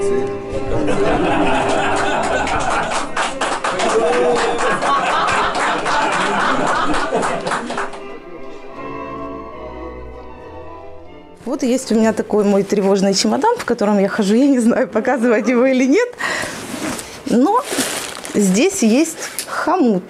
Молодцы. Вот есть у меня такой мой тревожный чемодан, в котором я хожу. Я не знаю, показывать его или нет. Но здесь есть хомут.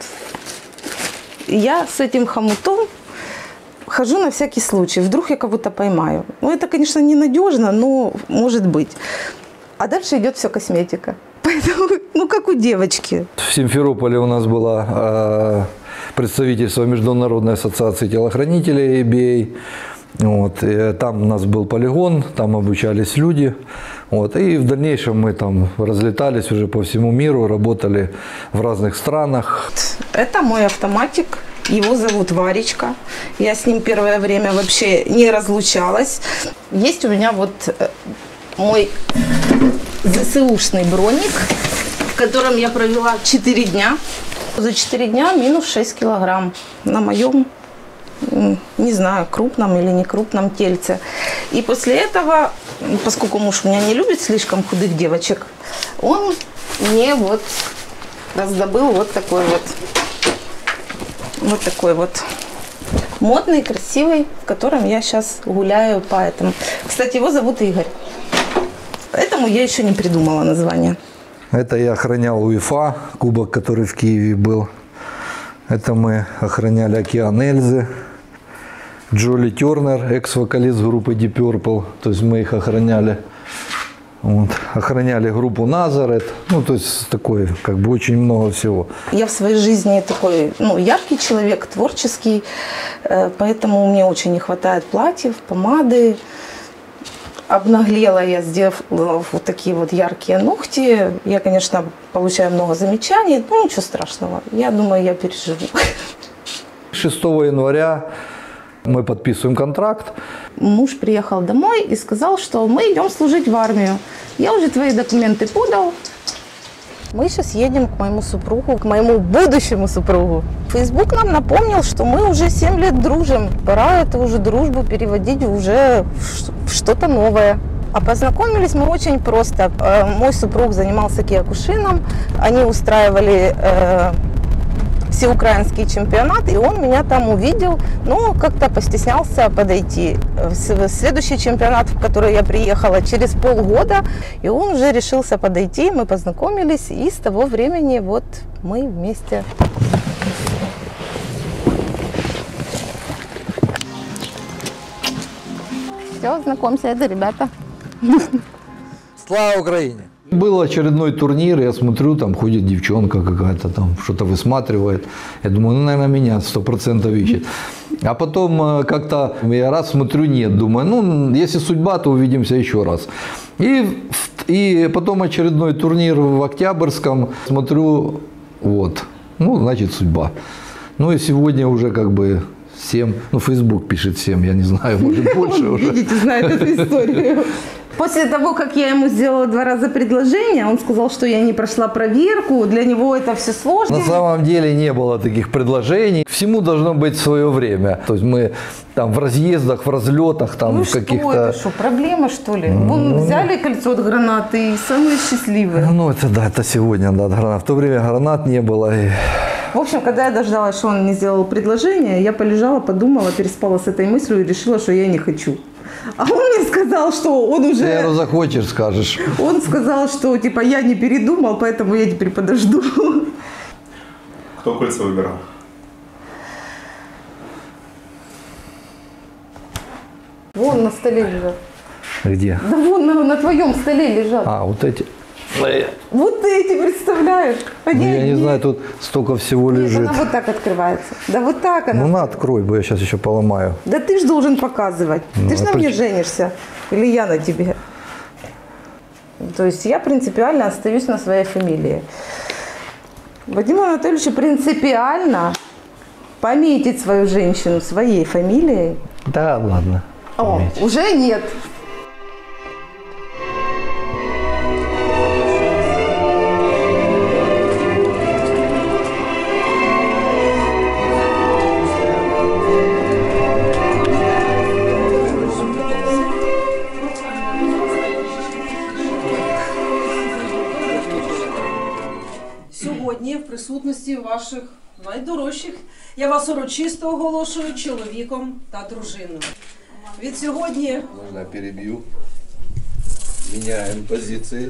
Я с этим хомутом хожу на всякий случай. Вдруг я кого-то поймаю. Ну, это, конечно, ненадежно, но может быть. А дальше идет все косметика. Поэтому, ну, как у девочки. В Симферополе у нас было представительство Международной ассоциации телохранителей ABA. Вот, и там у нас был полигон, там обучались люди. Вот, и в дальнейшем мы там разлетались уже по всему миру, работали в разных странах. Это мой автоматик. Его зовут Варечка. Я с ним первое время вообще не разлучалась. Есть у меня вот мой ЗСУшный броник, в котором я провела 4 дня. За 4 дня минус 6 килограмм на моем, не знаю, крупном или не крупном тельце. И после этого, поскольку муж меня не любит слишком худых девочек, он мне вот раздобыл вот такой вот модный, красивый, в котором я сейчас гуляю по этому. Кстати, его зовут Игорь. Этому я еще не придумала название. Это я охранял УЕФА, кубок, который в Киеве был. Это мы охраняли Океан Эльзы. Джоли Тернер, экс-вокалист группы Deep Purple. То есть мы их охраняли. Вот. Охраняли группу Назарет. Ну, то есть такое, как бы очень много всего. Я в своей жизни такой, ну, яркий человек, творческий. Поэтому мне очень не хватает платьев, помады. Обнаглела я, сделав вот такие вот яркие ногти. Я, конечно, получаю много замечаний. Ну, ничего страшного. Я думаю, я переживу. 6 января мы подписываем контракт. Муж приехал домой и сказал, что мы идем служить в армию. Я уже твои документы подал. Мы сейчас едем к моему супругу, к моему будущему супругу. Фейсбук нам напомнил, что мы уже 7 лет дружим. Пора эту уже дружбу переводить уже в что-то новое. А познакомились мы очень просто. Мой супруг занимался киокушином. Они устраивали всеукраинский чемпионат, и он меня там увидел, но как-то постеснялся подойти. В следующий чемпионат, в который я приехала через полгода, и он уже решился подойти, мы познакомились, и с того времени вот мы вместе. Все, знакомься, это ребята. Слава Украине! Был очередной турнир, я смотрю, там ходит девчонка какая-то, там что-то высматривает. Я думаю, ну, наверное, меня 100% ищет. А потом как-то я раз смотрю, нет, думаю, ну, если судьба, то увидимся еще раз. И потом очередной турнир в Октябрьском, смотрю, вот, ну, значит, судьба. Ну, и сегодня уже как бы 7, ну, Facebook пишет 7, я не знаю, может, больше уже. Видите, знает эту историю. После того, как я ему сделала 2 раза предложение, он сказал, что я не прошла проверку, для него это все сложно. На самом деле не было таких предложений. Всему должно быть свое время. То есть мы там в разъездах, в разлетах, там ну в каких-то... Ну это что, проблема что ли? Вон взяли кольцо от гранаты и самые счастливые. Ну это да, это сегодня, да, гранат. В то время гранат не было. И... В общем, когда я дождалась, что он мне сделал предложение, я полежала, подумала, переспала с этой мыслью и решила, что я не хочу. А он мне сказал, что он уже... Ты захочешь, скажешь. Он сказал, что типа я не передумал, поэтому я теперь подожду. Кто кольца выбирал? Вон на столе лежат. Где? Да вон на твоем столе лежат. А, вот эти. Вот эти, представляешь? Ну, я не знаю, тут столько всего лежит. Нет, она вот так открывается. Да вот так она. Ну на, открой, бо я сейчас еще поломаю. Да ты ж должен показывать. Ну, ты ж на мне женишься. Или я на тебе. То есть я принципиально остаюсь на своей фамилии. Вадиму Анатольевичу принципиально пометить свою женщину своей фамилией. Да, ладно. О, пометить. уже нет. сьогодні в присутності ваших найдорожчих я вас урочисто оголошую чоловіком та дружиною. Від сьогодні... Можно я перебью? Меняем позиции.